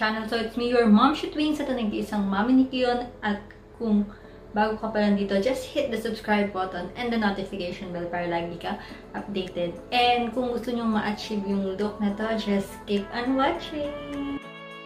channel. So, it's me, your mom Twins, sa nag-iisang mami ni Kion. At kung bago ka pa lang dito, just hit the subscribe button and the notification bell para lagi ka updated. And kung gusto nyong ma-achieve yung look na to, just keep on watching!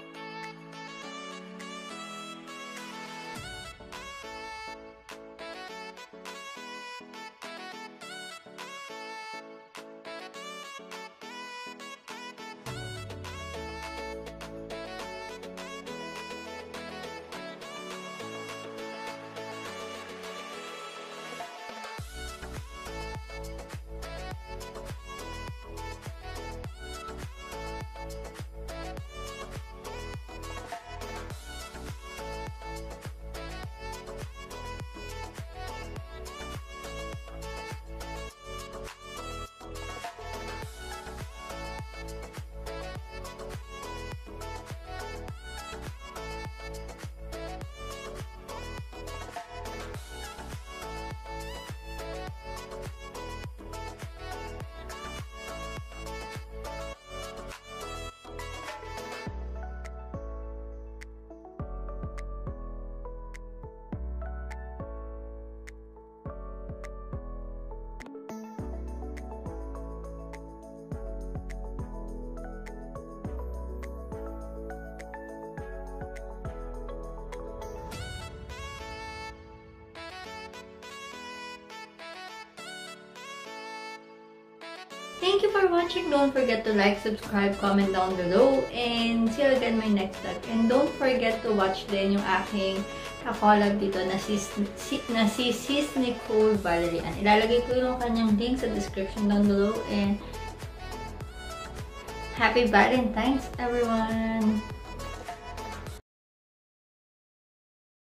Thank you for watching. Don't forget to like, subscribe, comment down below, and see you again my next vlog. And don't forget to watch din yung aking kakolab dito na si Sis Nicole Valerie. Ilalagay ko yung kanyang link sa description down below. And happy Valentine's, everyone!